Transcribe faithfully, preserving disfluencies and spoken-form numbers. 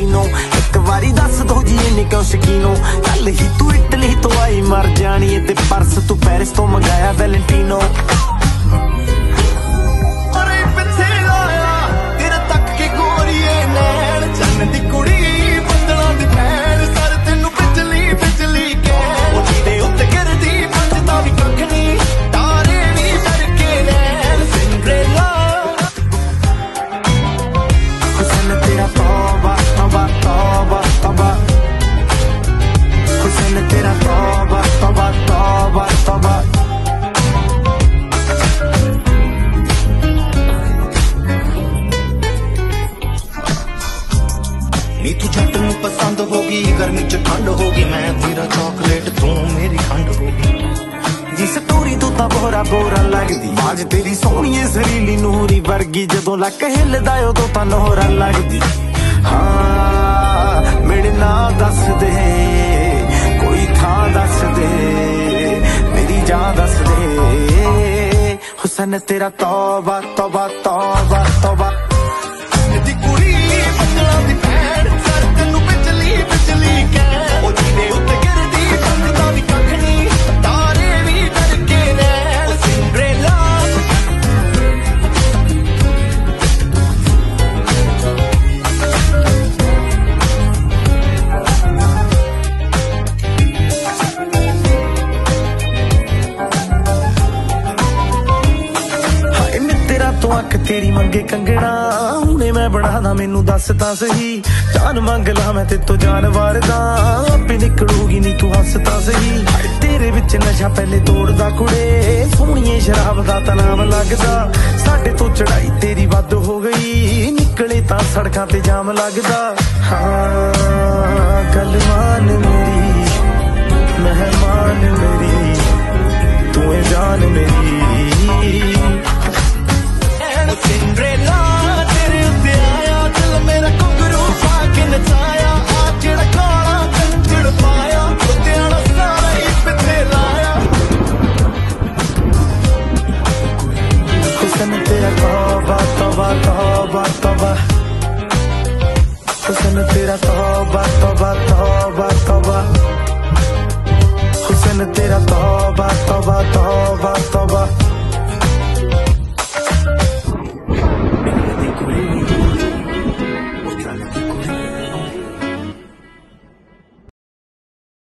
मीनो एक बारी दस दो जी इन्नी क्यों शकीनो कल ही तू इटली तो आई मर जानी ते परस तू पेरिस तो मंगाया वैलेंटीनो नी तू जट नू पसंद होगी गर्मी च ठंड होगी मैं तेरा चॉकलेट तू मेरी खंड होगी जी स्टोरी तू तां बोरा बोरा लगदी बाज तेरी सोहणी सरीली नूरी वर्गी जदों लक हिलदा उदों तां नोहरा लगदी हाँ मेरे ना दस दे कोई थां दस दे मेरी जान दस दे हुसन तेरा तौबा तौबा तौबा तौबा तो अख तेरी मंगे कंगना हुणे मैं बनादा मैनू दस तां सही जान मंग ला मैं ते तो जान वारदा आपे निकलूगी नी तू हस तां सही तेरे विच नशा पहले तोड़दा कुड़े सोहणीए शराब दा तां नाम लगदा साडे तो चढ़ाई तेरी वध हो गई निकले तां सड़कां ते जाम लगदा हाँ गल मान मेरी मेहमान मेरी तू है जान मेरी सिंड्रेला तेरे उत्ते आया दिल मेरा घुंघरू पा के नचाया आ जेड़ा काला कंजड़ पाया उत्ते आना सारा ही पिछे लाया हुसन तेरा तौबा तौबा तौबा तौबा हुसन तेरा तौबा तौबा तौबा तौबा